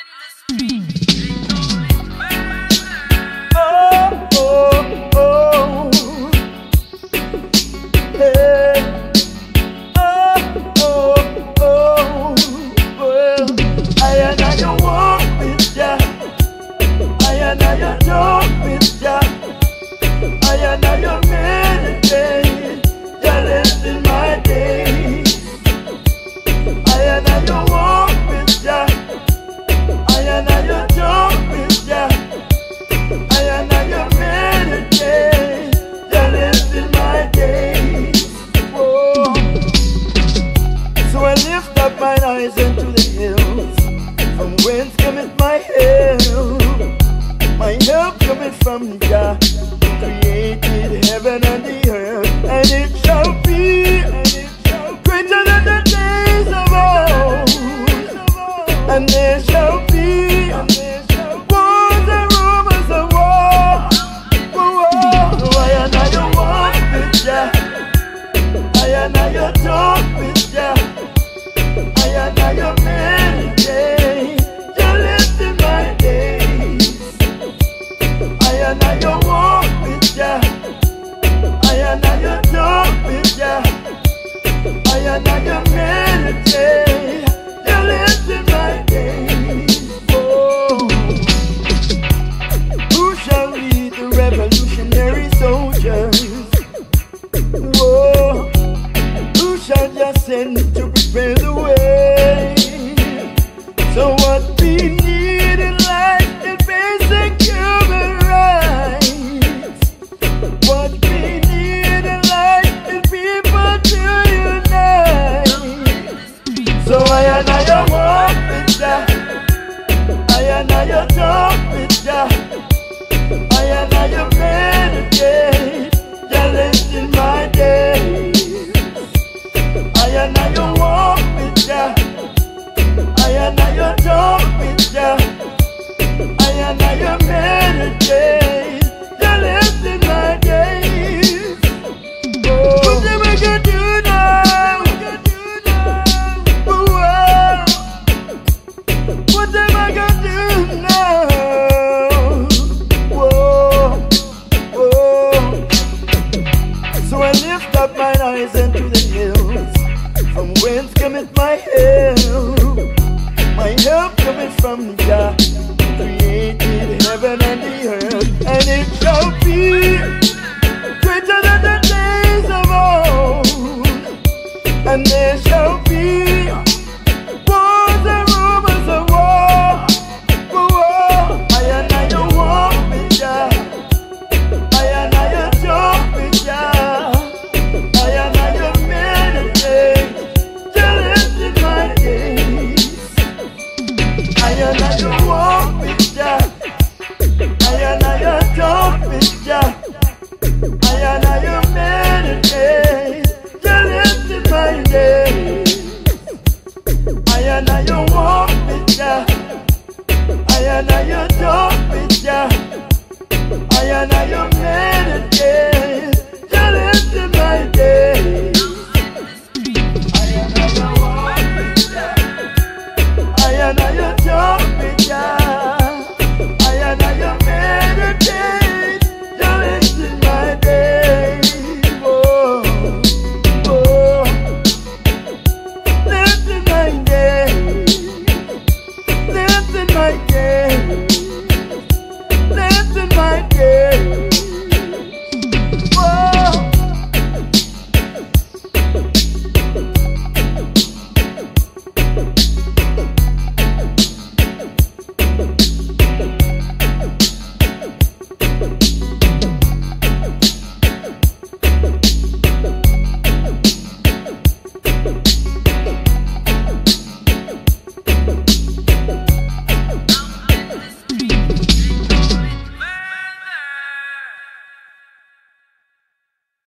Oh, oh, oh. Hey. Oh, oh, oh. Well, I and I walk with ya. I and I talk with ya. I and I meditate. Ya live in my days. I and I walk with ya. I and I talk with ya. I and I meditate. Ya live in my days. Whoa. So I lift up mine eyes into the hills. From whence cometh my help? My help cometh from Jah, who created heaven and the earth. And it shall be greater than the days of old. And there shall be wars and rumors of war. Whoa, I and I walk with Jah. I and I talk with Jah. I and I meditate. Jah lives in my days. I and I walk with Jah. I and I talk with Jah. I and I meditate. Jah lives in my days. Oh. Who shall lead the revolutionary soldiers? Whoa. Who shall just send to prepare the way? So what we need in life is basic human rights. What we need in life is people to unite. So I and I walk with Jah. I and I talk with Jah. I and I meditate. Jah lives in my days. I and I walk with Jah. I and I talk with Jah. I and I meditate. Jah lives in my days. Oh. What am I gonna do now? Oh, what am I gonna do now? Whoa, whoa. So I lift up mine eyes into the hills. From whence cometh my help? My help cometh from Jah, who created heaven and the earth. And it shall be greater than the days of old. And there shall be wars and rumors of war. Whoa. I and I walk with Jah. I and I talk with Jah. I and I meditate. Jah lives in my days. I and I walk with Jah. I and I talk with Jah. I and I meditate. Jah lives in my days. I and I walk with Jah. I and I talk with Jah. I and I meditate. Jah lives in my days. I and I walk with Jah. I and I talk with Jah.